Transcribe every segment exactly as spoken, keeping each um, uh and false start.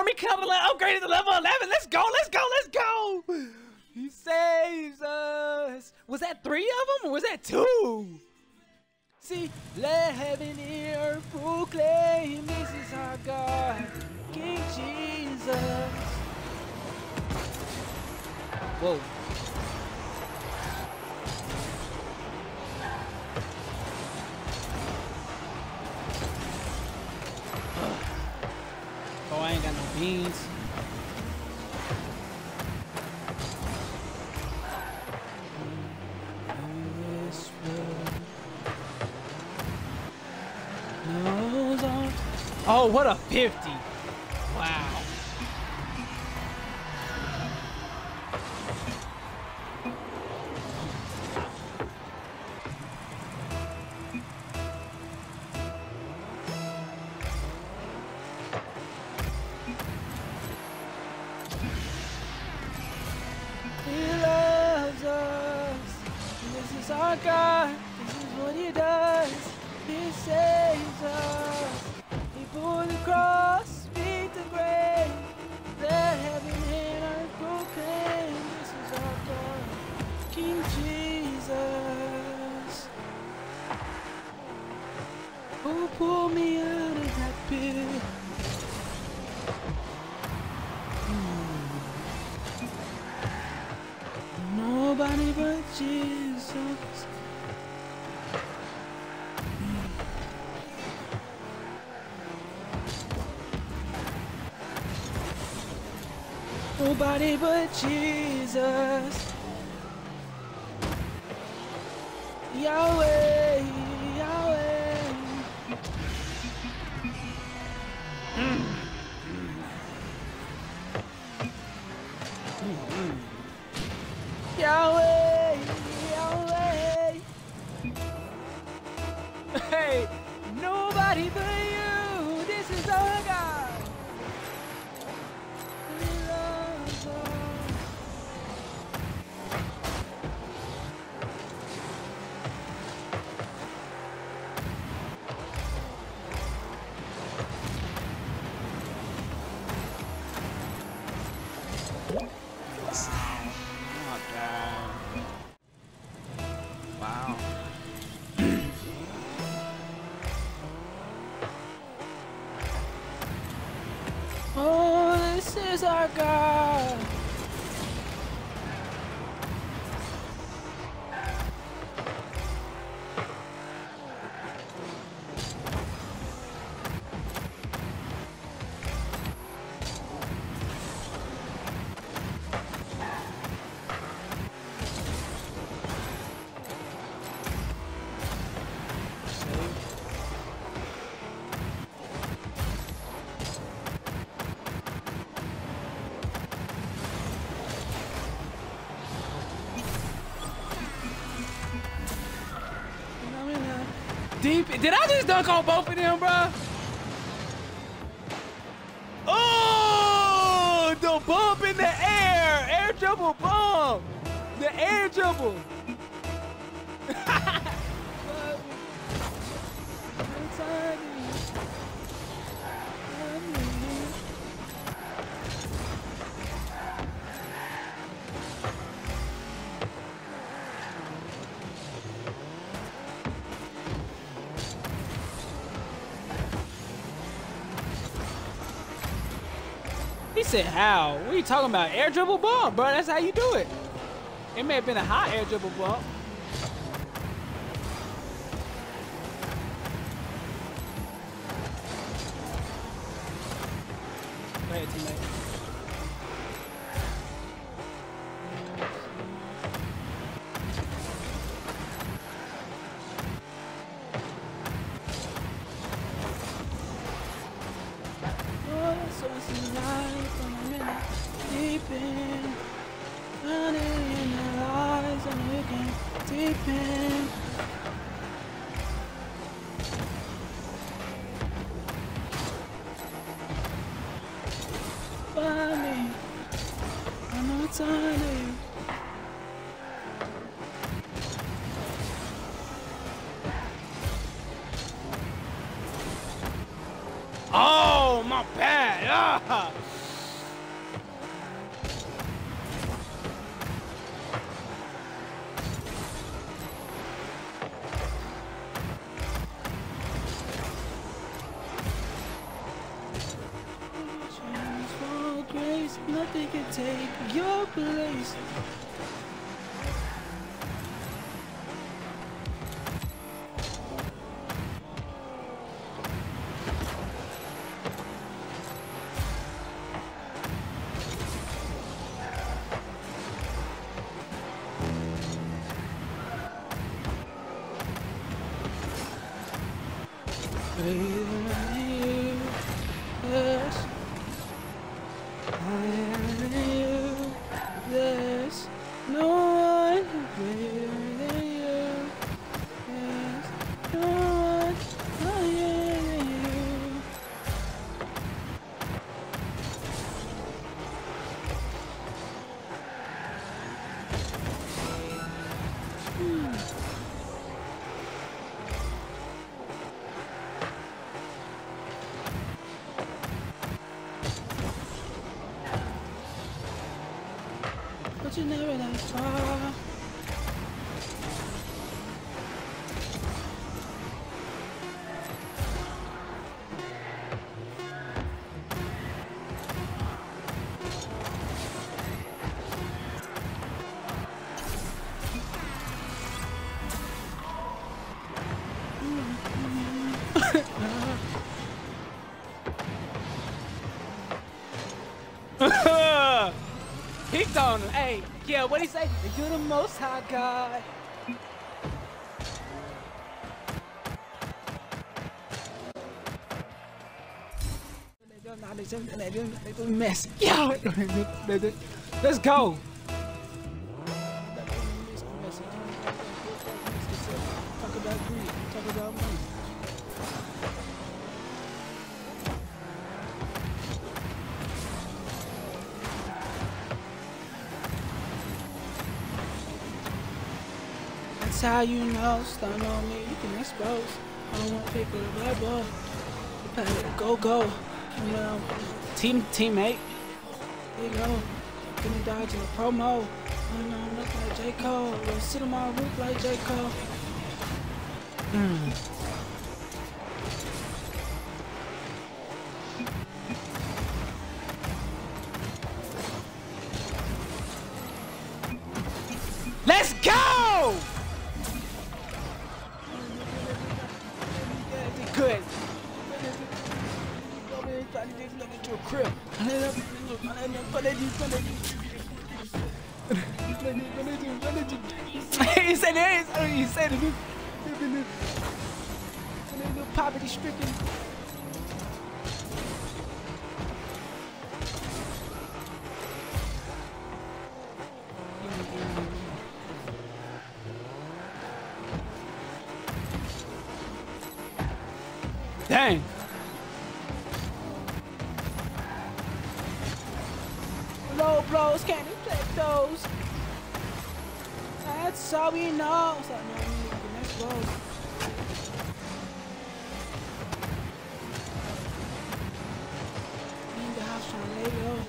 army coming, upgraded to level eleven. Let's go, let's go, let's go. He saves us. Was that three of them or was that two? See, let heaven and earth proclaim this is our God, King Jesus. Whoa. Oh, I ain't got no beans. Oh, what a fifty. Wow. He loves us. This is our God. This is what he does. He saves us. For the cross, beat the grave, let heaven and earth proclaim, this is our God, King Jesus. Oh, pull me out of that pit. Hmm. Nobody but Jesus. Nobody but Jesus. Yahweh, Yahweh. Mm. Mm-hmm. Yahweh, Yahweh. Hey, nobody but you. This is our God. Wow. Oh, this is our God. Deep. Did I just dunk on both of them, bro? Oh, the bump in the air. Air dribble bump. The air dribble. He said, how? What are you talking about? Air dribble bump, bro. That's how you do it. It may have been a hot air dribble bump. Go ahead, teammate. Deep in, running in the eyes and looking deep in. Find me, I'm not tired. Oh, my bad. Ah. Please. Yes. There's no one greater than you. There's no one higher than you. Hmm. But you never that far. Picked on him. Hey, yeah, what'd he say? You're the most high God. They mess. Yeah. Let's go. Talk about greed. Talk about money. That's how you know. Stun on me, you can expose. I don't want people to black ball. Go, go. Well, team, teammate. There you go. Give me dodge in a promo. I know I'm looking like J. Cole. We'll sit on my roof like J. Cole. Mm. Let's go! Good. Look at your crib. He said there is. He said it. Poverty stricken. Dang. Low blows, can't deflect those. That's all we know. So, no, we need the next blows. In the house trying to lay low.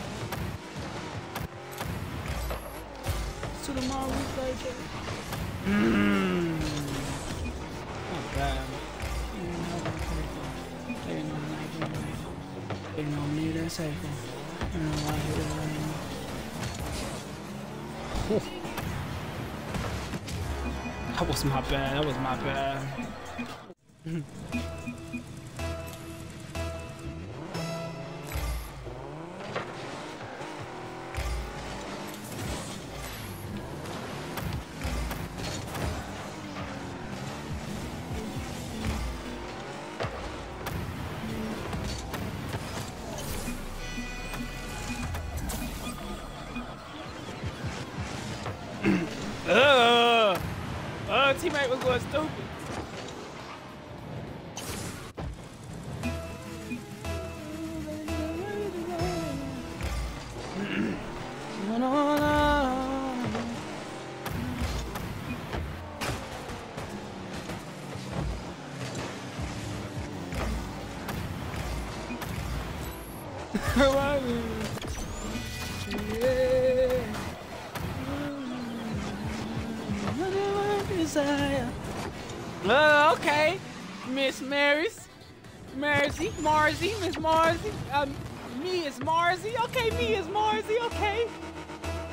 To the mall, we play it. Mmm. Not bad. They know me, that's safe. I don't know why I hit it right now. That was my bad, that was my bad. Ugh! Oh, teammate was going stupid. No, no, no. Yeah. Desire. Uh, okay, Miss Marys, Marcy, Marcy, Miss Marcy. Um, me is Marcy. Okay, me is Marcy. Okay.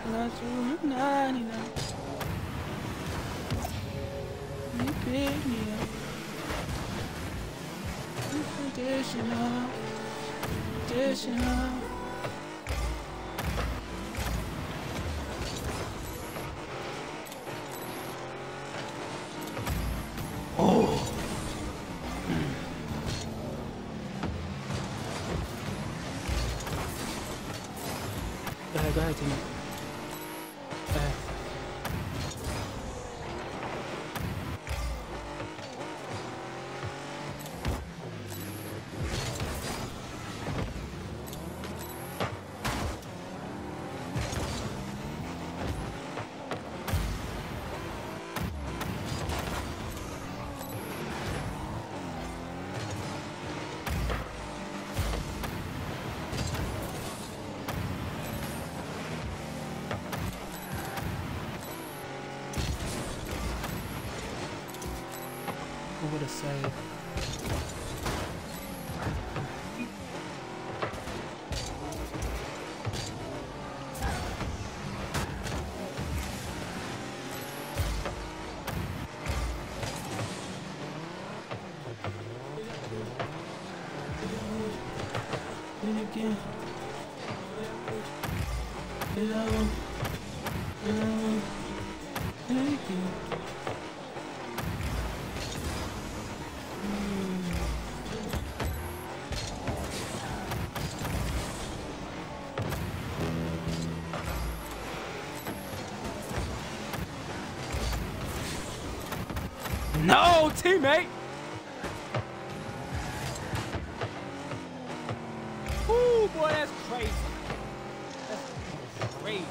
Not to ninety-nine. You pick me up. Additional. Additional. Oh. Go ahead, go ahead, team. Go ahead. What would I say? Again. Hello. Hello. Again. No, teammate! Ooh, boy, that's crazy. That's crazy.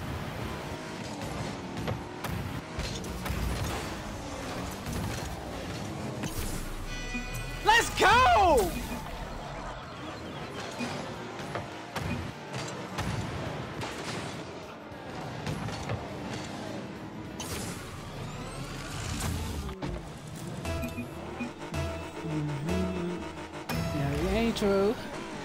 Let's go! Ain't true.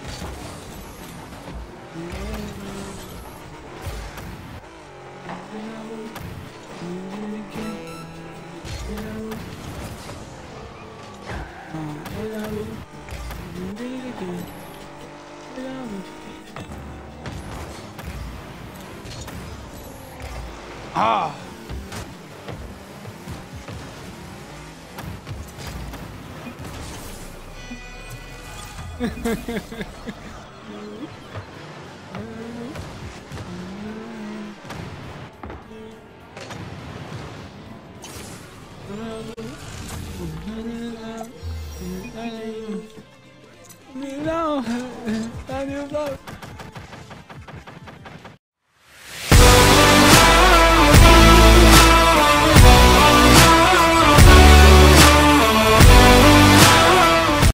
Ah. No, I knew that.